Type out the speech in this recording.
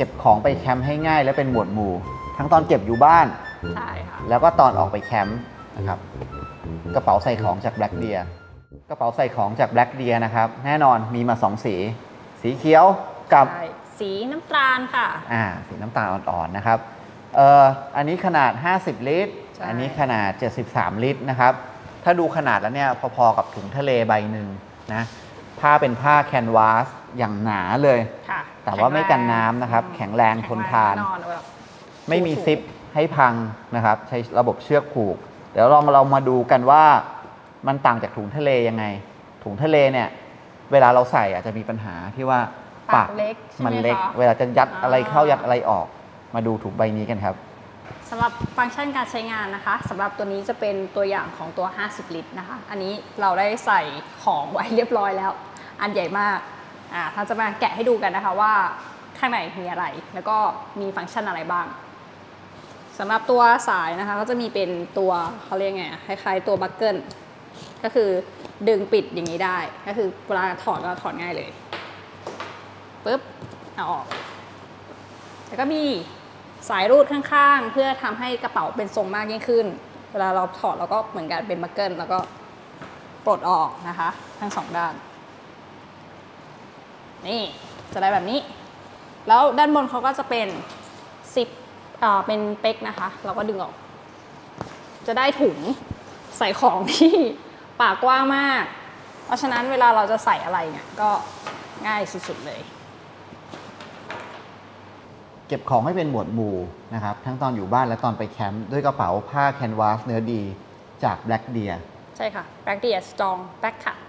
ก็บของไปแคมป์ให้ง่ายและเป็นหมวดหมู่ทั้งตอนเก็บอยู่บ้านใช่ค่ะแล้วก็ตอนออกไปแคมป์นะครับกระเป๋าใส่ของจาก Black Deer กระเป๋าใส่ของจาก Black Deer นะครับแน่นอนมีมา2สีเขียวกับสีน้ำตาลค่ะสีน้ำตาลอ่อนๆนะครับอันนี้ขนาด50ลิตรอันนี้ขนาด73ลิตรนะครับถ้าดูขนาดแล้วเนี่ยพอๆกับถุงทะเลใบหนึ่งนะผ้าเป็นผ้าแคนวาสอย่างหนาเลยแต่ว่าไม่กันน้ำนะครับแข็งแรงทนทานไม่มีซิปให้พังนะครับใช้ระบบเชือกผูกเดี๋ยวเรามาดูกันว่ามันต่างจากถุงทะเลยังไงถุงทะเลเนี่ยเวลาเราใส่อาจจะมีปัญหาที่ว่าปากเล็กมันเล็กเวลาจะยัดอะไรเข้ายัดอะไรออกมาดูถุงใบนี้กันครับสำหรับฟังก์ชันการใช้งานนะคะสำหรับตัวนี้จะเป็นตัวอย่างของตัว50ลิตรนะคะอันนี้เราได้ใส่ของไว้เรียบร้อยแล้วอันใหญ่มากท่านจะมาแกะให้ดูกันนะคะว่าข้างในมีอะไรแล้วก็มีฟังก์ชันอะไรบ้างสำหรับตัวสายนะคะก็จะมีเป็นตัวเขาเรียกไงคล้ายๆตัวบัคเกิลก็คือดึงปิดอย่างนี้ได้ก็คือเวลาถอดก็ถอดง่ายเลยปุ๊บเอาออกแล้วก็มีสายรูดข้างๆเพื่อทำให้กระเป๋าเป็นทรงมากยิ่งขึ้นเวลาเราถอดเราก็เหมือนกันเป็นบัคเกิลแล้วก็ปลดออกนะคะทั้ง2ด้านนี่จะได้แบบนี้แล้วด้านบนเขาก็จะเป็นซิปเป็นเป๊กนะคะเราก็ดึงออกจะได้ถุงใส่ของที่ปากกว้างมากเพราะฉะนั้นเวลาเราจะใส่อะไรเนี่ยก็ง่ายสุดๆเลยเก็บของให้เป็นหมวดหมู่นะครับทั้งตอนอยู่บ้านและตอนไปแคมป์ด้วยกระเป๋าผ้าแคนวาสเนื้อดีจาก Black Deer ใช่ค่ะ Black Deer Strong Back ค่ะ